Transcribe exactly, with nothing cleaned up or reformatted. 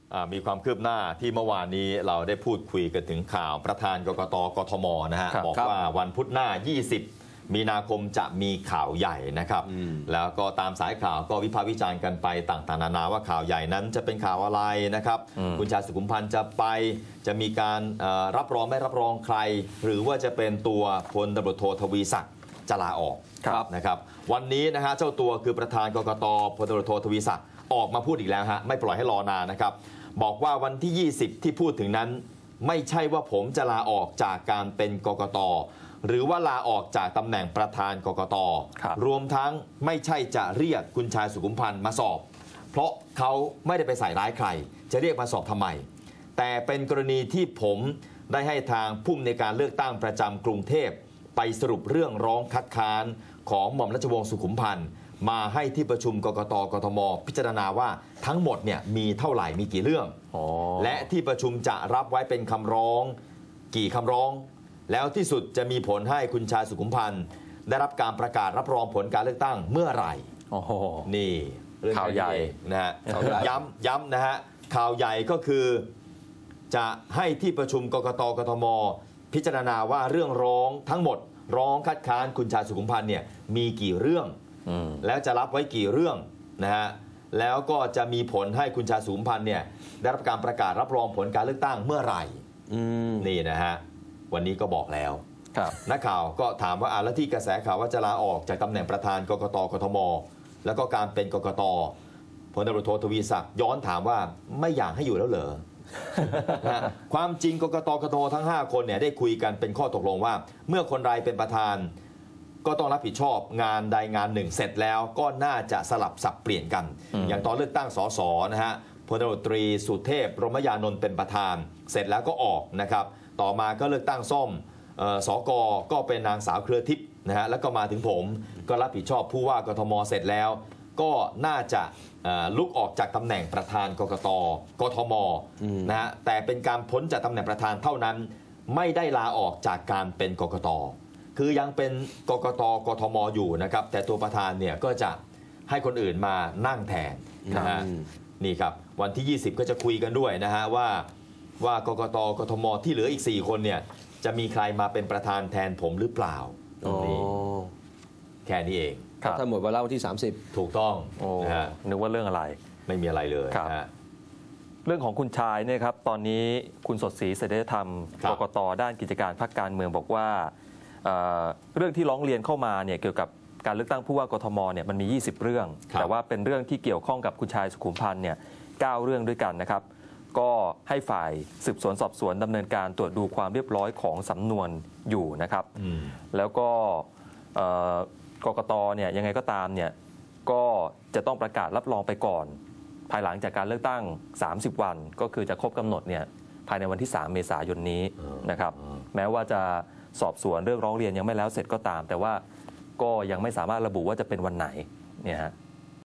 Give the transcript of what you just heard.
มีความคืบหน้าที่เมื่อวานนี้เราได้พูดคุยกันถึงข่าวประธานกกต.กทมนะฮะบอกว่าวันพุธหน้ายี่สิบมีนาคมจะมีข่าวใหญ่นะครับแล้วก็ตามสายข่าวก็วิพากษ์วิจารณ์กันไปต่างๆนานาว่าข่าวใหญ่นั้นจะเป็นข่าวอะไรนะครับคุณชาญสุขุมพันธ์จะไปจะมีการรับรองไม่รับรองใครหรือว่าจะเป็นตัวพลตำรวจโททวีศักดิ์จะลาออกนะครับวันนี้นะฮะเจ้าตัวคือประธานกกต.พลตำรวจโททวีศักดิ์ออกมาพูดอีกแล้วฮะไม่ปล่อยให้รอนานนะครับบอกว่าวันที่ยี่สิบที่พูดถึงนั้นไม่ใช่ว่าผมจะลาออกจากการเป็นกกต.หรือว่าลาออกจากตำแหน่งประธานกกต.รวมทั้งไม่ใช่จะเรียกคุณชายสุขุมพันธ์มาสอบเพราะเขาไม่ได้ไปใส่ร้ายใครจะเรียกมาสอบทำไมแต่เป็นกรณีที่ผมได้ให้ทางผู้อำนวยการเลือกตั้งประจำกรุงเทพไปสรุปเรื่องร้องคัดค้านของหม่อมราชวงศ์สุขุมพันธ์มาให้ที่ประชุมกกต.กทม.พิจารณาว่าทั้งหมดเนี่ยมีเท่าไหร่มีกี่เรื่องและที่ประชุมจะรับไว้เป็นคำร้องกี่คำร้องแล้วที่สุดจะมีผลให้คุณชายสุขุมพันธ์ได้รับการประกาศรับรองผลการเลือกตั้งเมื่อไหร่โอ้โหนี่เรื่องข่าวใหญ่นะฮะย้ำย้ำนะฮะข่าวใหญ่ก็คือจะให้ที่ประชุมกกต.กทม.พิจารณาว่าเรื่องร้องทั้งหมดร้องคัดค้านคุณชายสุขุมพันธ์เนี่ยมีกี่เรื่องแล้วจะรับไว้กี่เรื่องนะฮะแล้วก็จะมีผลให้คุณชายสุขุมพันธ์เนี่ยได้รับการประกาศรับรองผลการเลือกตั้งเมื่อไหร่นี่นะฮะวันนี้ก็บอกแล้วนักข่าวก็ถามว่าอ่ะแล้วที่กระแสข่าวว่าจะลาออกจากตำแหน่งประธานกกต.กทม.แล้วก็การเป็นกกต.พลตำรวจโททวีศักดิ์ย้อนถามว่าไม่อยากให้อยู่แล้วเหรอ นะความจริงกกต.กทม.ทั้งห้าคนเนี่ยได้คุยกันเป็นข้อตกลงว่าเมื่อคนใดเป็นประธานก็ต้องรับผิดชอบงานใดงานหนึ่งเสร็จแล้วก็น่าจะสลับสับเปลี่ยนกัน อ, อย่างตอนเลือกตั้งสสนะฮะพลตำรวจตรีสุเทพรมยานนท์เป็นประธานเสร็จแล้วก็ออกนะครับต่อมาก็เลือกตั้งซ่อมสกก็เป็นนางสาวเครือทิพย์นะฮะแล้วก็มาถึงผมก็รับผิดชอบผู้ว่ากทมเสร็จแล้วก็น่าจะลุกออกจากตำแหน่งประธานกกต.กทมนะฮะแต่เป็นการพ้นจากตำแหน่งประธานเท่านั้นไม่ได้ลาออกจากการเป็นกกต.คือยังเป็นกกต.กทมอยู่นะครับแต่ตัวประธานเนี่ยก็จะให้คนอื่นมานั่งแทนนะฮะนี่ครับวันที่ยี่สิบก็จะคุยกันด้วยนะฮะว่าว่ากกต.กทมที่เหลืออีกสี่คนเนี่ยจะมีใครมาเป็นประธานแทนผมหรือเปล่านี่แค่นี้เองถ้าหมดวาระวันที่สามสิบถูกต้องนะฮะนึกว่าเรื่องอะไรไม่มีอะไรเลยนะเรื่องของคุณชายเนี่ยครับตอนนี้คุณสดศรีเสถียรธรรมกกต.ด้านกิจการพรรคการเมืองบอกว่าเรื่องที่ร้องเรียนเข้ามาเนี่ยเกี่ยวกับการเลือกตั้งผู้ว่ากทมเนี่ยมันมียี่สิบเรื่องแต่ว่าเป็นเรื่องที่เกี่ยวข้องกับคุณชายสุขุมพันธ์เนี่ยเก้าเรื่องด้วยกันนะครับก็ให้ฝ่ายสืบสวนสอบสวนดำเนินการตรวจดูความเรียบร้อยของสำนวนอยู่นะครับแล้วก็กกตเนี่ยยังไงก็ตามเนี่ยก็จะต้องประกาศรับรองไปก่อนภายหลังจากการเลือกตั้งสามสิบวันก็คือจะครบกำหนดเนี่ยภายในวันที่สามเมษายนนี้นะครับแม้ว่าจะสอบสวนเรื่องร้องเรียนยังไม่แล้วเสร็จก็ตามแต่ว่าก็ยังไม่สามารถระบุว่าจะเป็นวันไหนเนี่ยฮะ